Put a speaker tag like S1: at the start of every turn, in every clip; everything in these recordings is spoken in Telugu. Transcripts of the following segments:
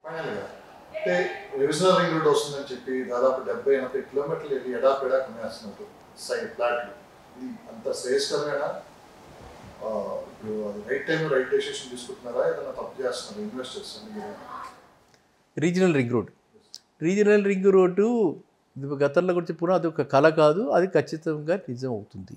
S1: ఫైనల్‌గా అంటే రివిజనల్ రింగ్ రోడ్ వస్తుందని చెప్పి దాదాపు 70-80 కిలోమీటర్లు వెళ్ళి ఎడాపెడా కొనేస్తున్నారు సైడ్ ప్లాట్లు. ఇది అంత శ్రేయస్కరమేనా? ఇప్పుడు అది రైట్ టైంలో రైట్ డెసిషన్ తీసుకుంటున్నారా? ఏదైనా తప్పు చేస్తున్నారా ఇన్వెస్టర్స్ అని మీరు?
S2: Regional ring road regional ring road గతంలో కూడా చెప్పుకున్నా అది ఒక కళ కాదు, అది ఖచ్చితంగా నిజం అవుతుంది.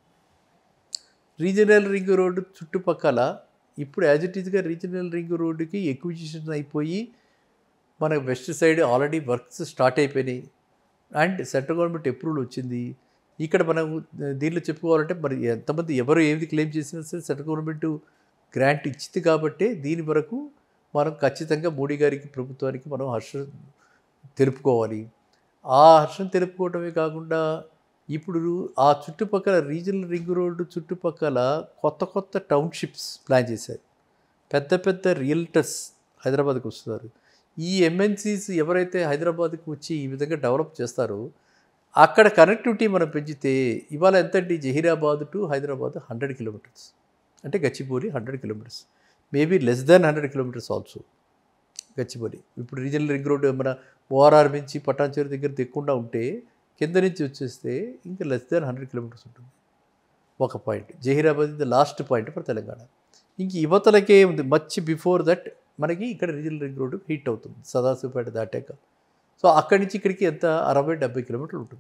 S2: రీజనల్ రింగ్ రోడ్డు చుట్టుపక్కల ఇప్పుడు యాజ్ ఇట్ ఈజ్గా రీజనల్ రింగ్ రోడ్డుకి ఎక్విజిషన్ అయిపోయి మన west side already works start అయిపోయినాయి అండ్ సెంట్రల్ గవర్నమెంట్ అప్రూవల్ వచ్చింది. ఇక్కడ మనం దీనిలో చెప్పుకోవాలంటే మరి ఎంతమంది ఎవరు ఏది క్లెయిమ్ చేసినా సరే సెంట్రల్ గవర్నమెంట్ గ్రాంట్ ఇచ్చింది కాబట్టి దీని వరకు మనం ఖచ్చితంగా మోడీ గారికి ప్రభుత్వానికి మనం హర్షం తెలుపుకోవాలి. ఆ హర్షం తెలుపుకోవటమే కాకుండా ఇప్పుడు ఆ చుట్టుపక్కల రీజనల్ రింగ్ రోడ్డు చుట్టుపక్కల కొత్త కొత్త టౌన్షిప్స్ ప్లాన్ చేశారు. పెద్ద పెద్ద రియల్టర్స్ హైదరాబాద్కి వస్తున్నారు. ఈ ఎంఎన్సీస్ ఎవరైతే హైదరాబాద్కి వచ్చి ఈ విధంగా డెవలప్ చేస్తారో అక్కడ కనెక్టివిటీ మనం పెంచితే ఇవాళ ఎంతండి జహీరాబాద్ టు హైదరాబాద్ 100 కిలోమీటర్స్, అంటే Gachibowli 100 kilometres, maybe less than 100 kilometres also Gachibowli. ఇప్పుడు రీజనల్ రింగ్ రోడ్ మన ఓఆర్ఆర్ నుంచి పటాన్చేరు దగ్గర తెక్కకుండా ఉంటే కింద నుంచి వచ్చేస్తే ఇంకా లెస్ దాన్ 100 కిలోమీటర్స్ ఉంటుంది. ఒక పాయింట్ జహీరాబాద్ ఇది లాస్ట్ పాయింట్ ఫర్ తెలంగాణ. ఇంక యువతలకే ఉంది మచ్ బిఫోర్ దట్ మనకి ఇక్కడ రీజనల్ రింగ్ రోడ్డు హిట్ అవుతుంది సదాశివపేట దాటాక. సో అక్కడి నుంచి ఇక్కడికి ఎంత 60-70 కిలోమీటర్లు ఉంటుంది.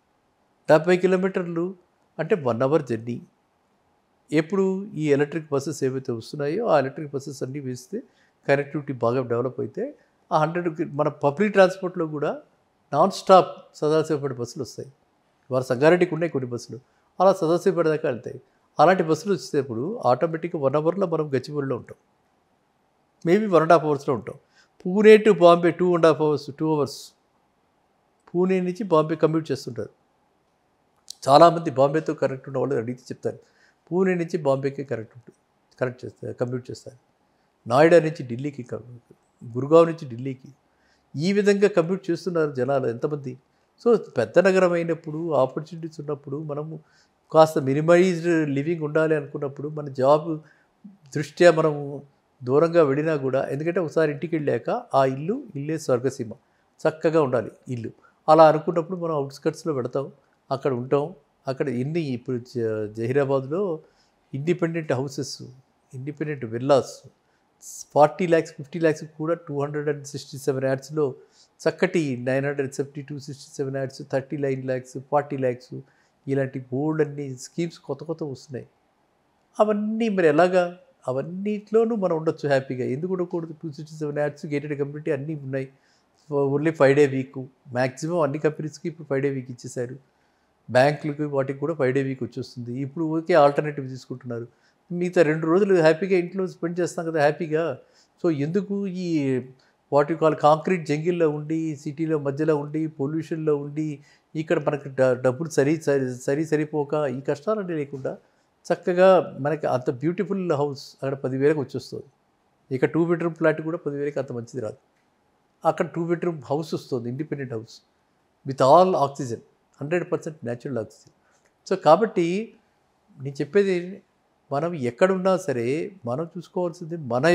S2: 70 కిలోమీటర్లు అంటే 1 అవర్ జర్నీ. ఎప్పుడు ఈ ఎలక్ట్రిక్ బస్సెస్ ఏవైతే వస్తున్నాయో ఆ ఎలక్ట్రిక్ బస్సెస్ అన్నీ వేస్తే కనెక్టివిటీ బాగా డెవలప్ అయితే ఆ 100 మన పబ్లిక్ ట్రాన్స్పోర్ట్లో కూడా నాన్ స్టాప్ సదాశివపేట బస్సులు వస్తాయి. వాళ్ళ సంగారెడ్డికి ఉన్నాయి కొన్ని బస్సులు, అలా సదాశివపేట దాకా వెళ్తాయి. అలాంటి బస్సులు వచ్చేటప్పుడు ఆటోమేటిక్గా 1 అవర్లో మనం గచ్చిబౌలిలో ఉంటాం, మేబీ 1.5 అవర్స్లో ఉంటాం. Pune to Bombay 2.5 hours 2 hours Pune నుంచి బాంబే కమ్యూట్ చేస్తుంటారు. చాలామంది బాంబేతో కనెక్ట్ ఉన్న వాళ్ళు అడిగితే చెప్తారు పూణే నుంచి బాంబేకి కనెక్ట్ చేస్తారు, కమ్యూట్ చేస్తారు. నోయిడా నుంచి ఢిల్లీకి, గురుగావ్ నుంచి ఢిల్లీకి ఈ విధంగా కమ్యూట్ చేస్తున్నారు జనాలు ఎంతమంది. సో పెద్ద నగరం అయినప్పుడు ఆపర్చునిటీస్ ఉన్నప్పుడు మనము కాస్త మినిమైజ్డ్ లివింగ్ ఉండాలి అనుకున్నప్పుడు మన జాబ్ దృష్ట్యా మనము దూరంగా వెళ్ళినా కూడా, ఎందుకంటే ఒకసారి ఇంటికి వెళ్ళాక ఆ ఇల్లే స్వర్గసీమ, చక్కగా ఉండాలి ఇల్లు. అలా అనుకున్నప్పుడు మనం అవుట్స్కట్స్లో పెడతాం, అక్కడ ఉంటాం. అక్కడ ఇప్పుడు జహీరాబాద్లో independent houses, independent villas 40 lakhs 50 lakhs కూడా 267 యాడ్స్లో చక్కటి 972 యాడ్స్ 39 lakhs 40 lakhs ఇలాంటి బోల్డ్ అన్ని స్కీమ్స్ కొత్త వస్తున్నాయి. అవన్నీ మరి ఎలాగా? అవన్నిట్లోనూ మనం ఉండొచ్చు హ్యాపీగా. ఎందుకు ఉండకూడదు? 267 యాడ్స్ గేటెడ్ కమ్యూనిటీ అన్నీ ఉన్నాయి. ఓన్లీ 5 day వీక్ మ్యాక్సిమం అన్ని కంపెనీస్కి ఇప్పుడు 5 day వీక్ ఇచ్చేశారు. బ్యాంకులకి వాటికి కూడా 5 day వీక్ వచ్చేస్తుంది. ఇప్పుడు ఓకే ఆల్టర్నేటివ్ తీసుకుంటున్నారు. మిగతా 2 రోజులు హ్యాపీగా ఇంట్లో స్పెండ్ చేస్తాం కదా హ్యాపీగా. సో ఎందుకు ఈ వాట్ యు కాల్ కాంక్రీట్ జంగిల్లో ఉండి, సిటీలో మధ్యలో ఉండి, పొల్యూషన్లో ఉండి, ఇక్కడ మనకి డబ్బులు సరిపోక ఈ కష్టాలన్నీ లేకుండా చక్కగా మనకి అంత బ్యూటిఫుల్ హౌస్ అక్కడ 10,000కి వచ్చేస్తుంది. ఇక 2 bedroom ఫ్లాట్ కూడా 10,000కి అంత మంచిది రాదు. అక్కడ 2 bedroom హౌస్ వస్తుంది, independent house with all oxygen, 100% natural oxygen. So కాబట్టి నేను చెప్పేది మనం ఎక్కడున్నా సరే మనం చూసుకోవాల్సింది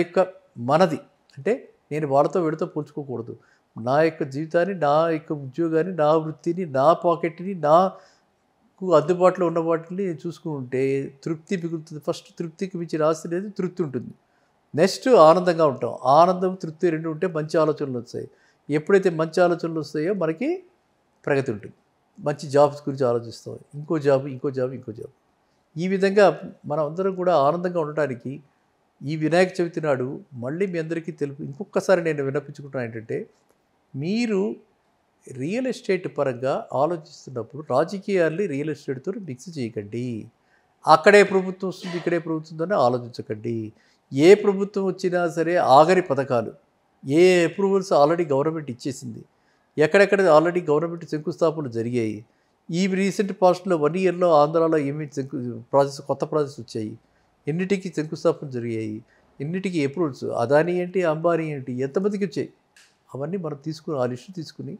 S2: మనది. అంటే నేను వాళ్ళతో వీళ్ళతో పోల్చుకోకూడదు. నా యొక్క జీవితాన్ని, నా యొక్క ఉద్యోగాన్ని, నా వృత్తిని, నా పాకెట్ని, నాకు అందుబాటులో ఉన్న వాటిని నేను చూసుకుంటే తృప్తి మిగులుతుంది. ఫస్ట్ తృప్తికి మించిన ఆస్తి లేదు, తృప్తి ఉంటుంది. నెక్స్ట్ ఆనందంగా ఉంటాం. ఆనందం, తృప్తి రెండు ఉంటే మంచి ఆలోచనలు వస్తాయి. ఎప్పుడైతే మంచి ఆలోచనలు వస్తాయో మనకి ప్రగతి ఉంటుంది. మంచి జాబ్స్ గురించి ఆలోచిస్తాం, ఇంకో జాబ్. ఈ విధంగా మనం అందరం కూడా ఆనందంగా ఉండటానికి ఈ వినాయక చవితి నాడు మళ్ళీ మీ అందరికీ ఇంకొకసారి నేను విన్నపించుకుంటున్నాను ఏంటంటే, మీరు రియల్ ఎస్టేట్ పరంగా ఆలోచిస్తున్నప్పుడు రాజకీయాల్ని రియల్ ఎస్టేట్తో మిక్స్ చేయకండి. అక్కడే ప్రభుత్వం వస్తుంది, ఇక్కడే ప్రభుత్వం ఉందని ఆలోచించకండి. ఏ ప్రభుత్వం వచ్చినా సరే ఆగని పథకాలు, ఏ అప్రూవల్స్ ఆల్రెడీ గవర్నమెంట్ ఇచ్చేసింది, ఎక్కడెక్కడ ఆల్రెడీ గవర్నమెంట్ శంకుస్థాపనలు జరిగాయి. ఈ రీసెంట్ పాస్ట్లో 1 yearలో ఆంధ్రాలో ఏమేమి కొత్త ప్రాజెక్ట్స్ వచ్చాయి, ఎన్నిటికీ శంకుస్థాపన జరిగాయి, ఎన్నిటికీ అప్రూవల్స్, అదానీ ఏంటి, అంబానీ ఏంటి, ఎంతమందికి వచ్చాయి, అవన్నీ మనం తీసుకుని ఆ లిస్టు తీసుకుని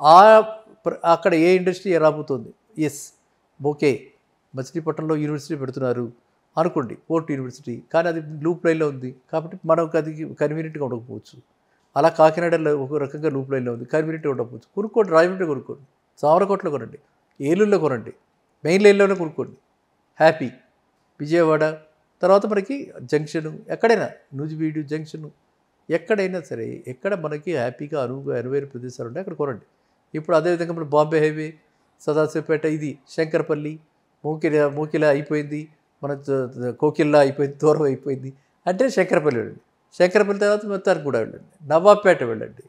S2: అక్కడ ఏ ఇండస్ట్రీ రాబోతోంది, ఎస్ ఓకే మచిలీపట్నంలో యూనివర్సిటీ పెడుతున్నారు అనుకోండి, పోర్ట్ యూనివర్సిటీ, కానీ అది లూప్ లైన్లో ఉంది కాబట్టి మనకు అది కన్వీనియంట్గా ఉండకపోవచ్చు. అలా కాకినాడలో ఒక రకంగా లూప్ లైన్లో ఉంది, కన్వీనియంట్ ఉండకపోవచ్చు. కొనుక్కోండి, రాజమండ్రి కొనుక్కోండి, సామరకోటలో కొనండి, ఏలూరులో కొనండి, మెయిన్ లైన్లోనే కొనుక్కోండి, హ్యాపీ. విజయవాడ తర్వాత మనకి జంక్షను, ఎక్కడైనా నూజివీడు జంక్షను, ఎక్కడైనా సరే ఎక్కడ మనకి హ్యాపీగా అనువైన ప్రదేశాలు ఉంటాయి అక్కడ కొనండి. ఇప్పుడు అదేవిధంగా మన బాంబే హైవే, సదాశివపేట, ఇది శంకరపల్లి, మోకిల అయిపోయింది, మన కోకిల్లా అయిపోయింది, దూరం అయిపోయింది అంటే శంకరపల్లి వెళ్ళండి. శంకరపల్లి తర్వాత మొత్తానికి కూడా వెళ్ళండి. నవాబ్పేట వెళ్ళండి,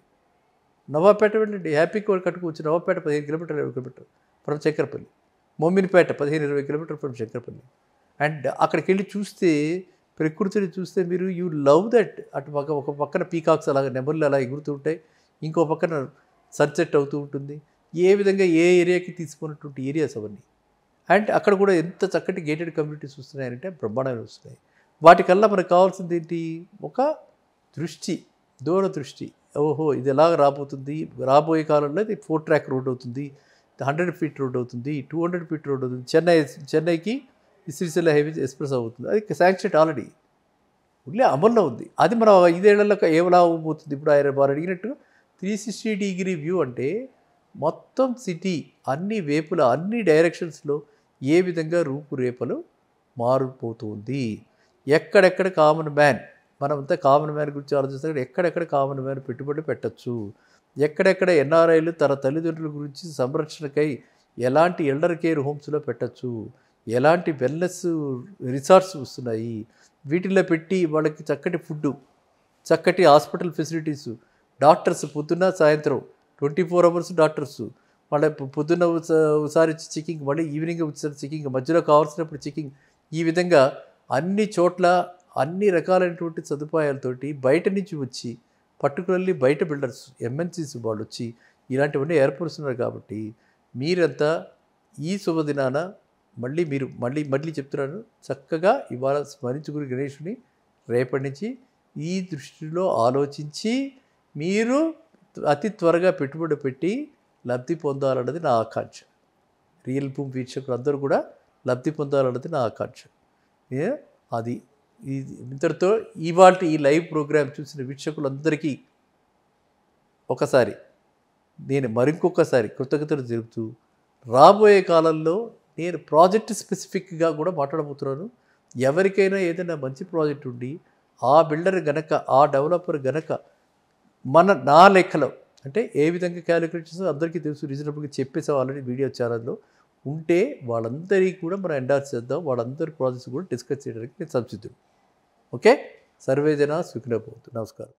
S2: హ్యాపీగా కట్టుకోవచ్చు. నవాబ్పేట 15 కిలోమీటర్లు, 20 కిలోమీటర్లు ఫ్రమ్ శంకరపల్లి. మొమ్మినిపేట 15-20 కిలోమీటర్లు ఫ్రమ్ శంకరపల్లి. అండ్ అక్కడికి వెళ్ళి చూస్తే, ప్రకృతిని చూస్తే మీరు యూ లవ్ దట్. అటు ఒక పక్కన పీకాక్స్ అలాగ నెమళ్ళు అలా ఎగురుతూ ఉంటాయి, ఇంకో పక్కన సన్సెట్ అవుతూ ఉంటుంది. ఏ విధంగా ఏ ఏరియాకి తీసుకున్నటువంటి ఏరియాస్ అవన్నీ. అండ్ అక్కడ కూడా ఎంత చక్కటి గేటెడ్ కమ్యూనిటీస్ వస్తున్నాయంటే బ్రహ్మాండంగా వస్తున్నాయి. వాటికల్లా మనకు కావాల్సింది ఏంటి? ఒక దృష్టి, దూరదృష్టి. ఓహో ఇది ఎలాగ రాబోతుంది, రాబోయే కాలంలో ఇది 4 ట్రాక్ రోడ్ అవుతుంది, 100 ఫీట్ రోడ్ అవుతుంది, 200 ఫీట్ రోడ్ అవుతుంది, చెన్నైకి శ్రీశైలం హైవే ఎక్స్ప్రెస్ అవుతుంది. అది శాంక్షన్ ఆల్రెడీ ఉండే అమల్లో ఉంది. అది మనం 5 ఏళ్లలో ఏమలా అవ్వబోతుంది. ఇప్పుడు ఆయన వారు అడిగినట్టు 360 వ్యూ అంటే మొత్తం సిటీ అన్ని వేపుల అన్ని డైరెక్షన్స్లో ఏ విధంగా రూపురేపలు మారిపోతుంది. ఎక్కడెక్కడ కామన్ మ్యాన్, మనమంతా కామన్ మ్యాన్ గురించి ఆలోచిస్తే ఎక్కడెక్కడ కామన్ మ్యాన్ పెట్టుబడి పెట్టచ్చు, ఎక్కడెక్కడ ఎన్ఆర్ఐలు తన తల్లిదండ్రుల గురించి సంరక్షణకై ఎలాంటి ఎల్డర్ కేర్ హోమ్స్లో పెట్టచ్చు, ఎలాంటి వెల్నెస్ రిసార్ట్స్ వస్తున్నాయి, వీటిల్లో పెట్టి వాళ్ళకి చక్కటి ఫుడ్డు, చక్కటి హాస్పిటల్ ఫెసిలిటీసు, డాక్టర్స్ పొద్దున్న సాయంత్రం 24 అవర్స్ డాక్టర్స్, వాళ్ళ పొద్దున్న ఒకసారి చెకింగ్, మళ్ళీ ఈవినింగ్ వచ్చేసరి చెకింగ్, మధ్యలో కావాల్సినప్పుడు చెకింగ్, ఈ విధంగా అన్ని చోట్ల అన్ని రకాలైనటువంటి సదుపాయాలతోటి బయట నుంచి వచ్చి, పర్టికులర్లీ బయట బిల్డర్స్ ఎంఎన్సీస్ వాళ్ళు వచ్చి ఇలాంటివన్నీ ఏర్పరుస్తున్నారు. కాబట్టి మీరంతా ఈ శుభదినాన మళ్ళీ చెప్తున్నాను, చక్కగా ఇవాళ స్మరించుకుని గణేషుని రేపటి నుంచి ఈ దృష్టిలో ఆలోచించి మీరు అతి త్వరగా పెట్టుబడి పెట్టి లబ్ధి పొందాలన్నది నా ఆకాంక్ష. రియల్ భూమి వీక్షకులు అందరూ కూడా లబ్ధి పొందాలన్నది నా ఆకాంక్ష. అది ఇంతటితో ఇవాళ ఈ లైవ్ ప్రోగ్రామ్ చూసిన వీక్షకులందరికీ ఒకసారి నేను మరింకొకసారి కృతజ్ఞతలు తెలుపుతూ, రాబోయే కాలంలో నేను ప్రాజెక్ట్ స్పెసిఫిక్గా కూడా మాట్లాడబోతున్నాను. ఎవరికైనా ఏదైనా మంచి ప్రాజెక్ట్ ఉండి ఆ బిల్డర్ గనక, ఆ డెవలపర్ గనక నా లెక్కలో అంటే ఏ విధంగా క్యాలిక్యులేట్ చేస్తే అందరికీ తెలుసు, రీజనబుల్గా చెప్పేసాం ఆల్రెడీ వీడియో ఛానల్లో ఉంటే, వాళ్ళందరికీ కూడా మనం ఎండార్స్ చేద్దాం, వాళ్ళందరి ప్రాజెక్ట్స్ కూడా డిస్కస్ చేయడానికి నేను సంసిద్ధుడు. ఓకే, సర్వేజన సుఖినో భవంతు. నమస్కారం.